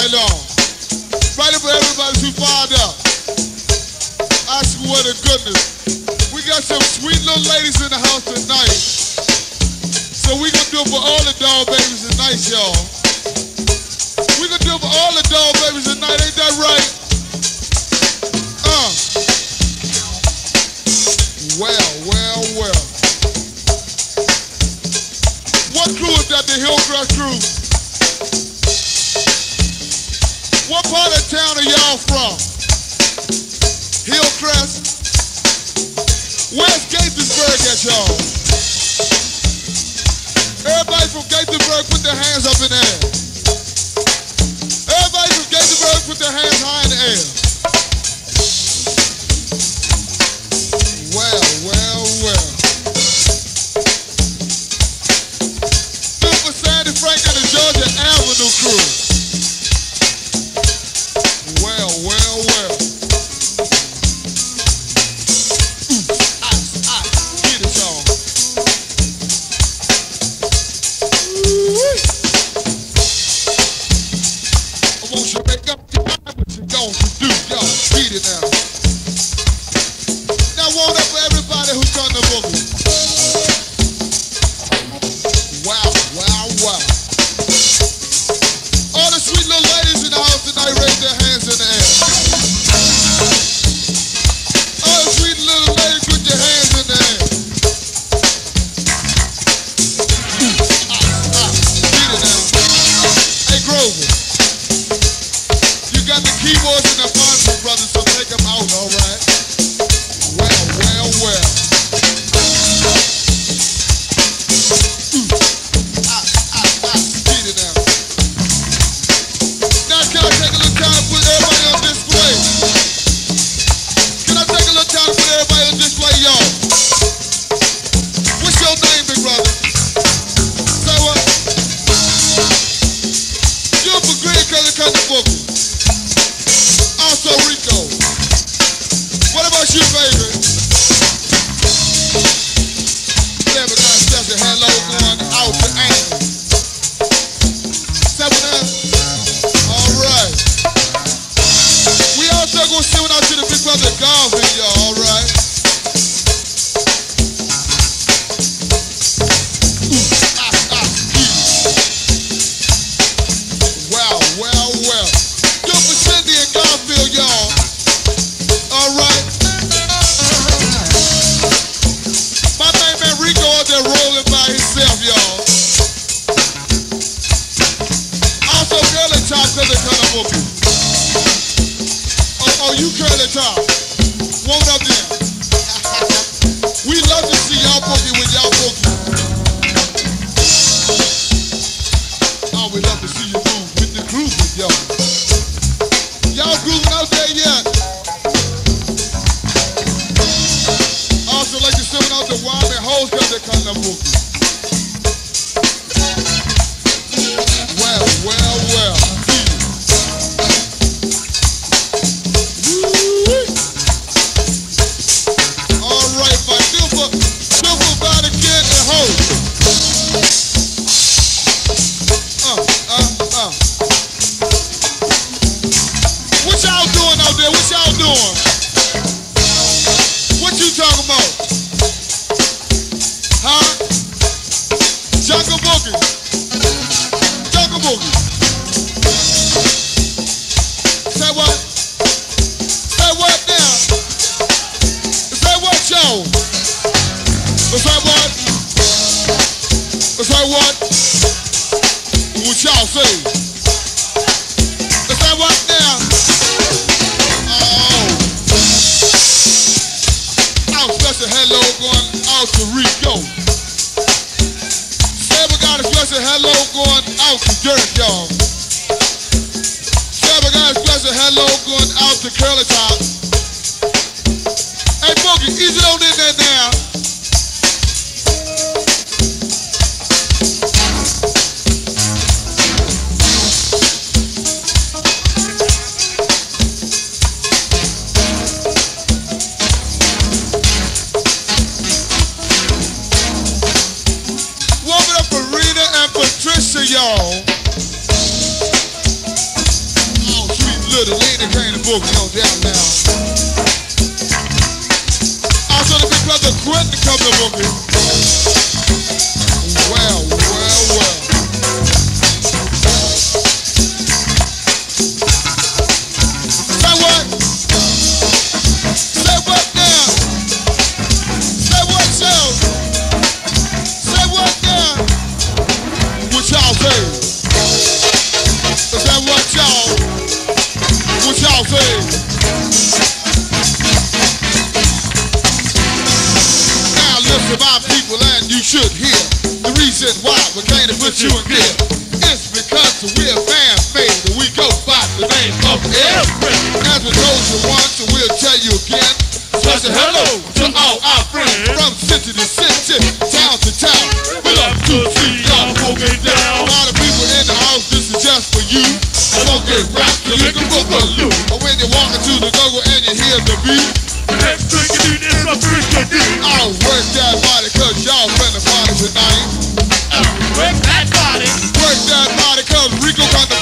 night long. Right up for everybody who fired up. I swear to goodness. We got some sweet little ladies in the house tonight. So we gonna do it for all the doll babies tonight, y'all. We gonna do it for all the doll babies tonight, ain't that right? Well. What crew is that? The Hillcrest crew? What part of town are y'all from? Hillcrest? Where's Gaithersburg at, y'all? Everybody from Gaithersburg, put their hands up in the air. Everybody from Gaithersburg, put their hands high in the air. Well. Super Sandy Franklin and Georgia Avenue crew. Well. Get it, y'all. I want you to make up your mind what you're going to do, y'all. Beat it now. Now, one up for everybody who's done the boogie. Wow. All the sweet little ladies in the house tonight, raise their hands in the air. All the sweet little ladies, put your hands in the air. Beat it now. Hey, Grover. You got the keyboards and the Fonzie brothers, so take them out, all right? Well. Beat it now. Now, can I take a little time to put everybody on display? Can I take a little time to put everybody on display, y'all? What's your name, big brother? Say what? You're for Green Country Country Boogie. Also Rico. What about you, baby? Never got just a hello going out to Annie. 7 Alright. We also gonna send out to the big brother Garvin, y'all, alright? Well. Do it for Cindy and Garfield, y'all. Alright. My main man Rico out there rolling by himself, y'all. Also Curly Top, cause they kind of boogie. Oh, you Curly Top. Warm up there. We love to see y'all boogie when y'all boogie. Oh, we love to see you move with the groovers, y'all. Y'all grooving out there yet? Also like to send out the Wyoming hoes cause they kind of boogie. Well. Alright, my silver body kid and hoes. What y'all doing out there? What y'all doing? What you talking about? Huh? Jungle Boogie. Say what? Say what now? Say what, y'all? Say what? Say what? What y'all say? Say what now? Oh. Our special hello going out to Rico. Saber got a special hello going out to Dirk, y'all. Saber got a special hello going out to Curly Top. Hey, Boogie, easy on in there now. Warm it up for Rita and Patricia, y'all. little lady came to boogie on down now. Also the big brother Quentin come to boogie. Well. Say what? Say what now? Say what, y'all? Say what now? What y'all say? Is that what y'all? What y'all say? Now listen, my people, and you should hear the reason why we came to put you in gear. It's because we're fan-made and we go by the name of Airframe. As we told you once, and we'll tell you again. Special hello to all our friends from city to city, town to town. We love to see y'all moving down. All the people in the house, this is just for you. Don't get wrapped, you're looking for the loot. Or when you walk into the jungle and you hear the beat, next thing you need is a freaking beat. I'll work that body, cause y'all finna party tonight. Work that body. Work that body, cause Rico got the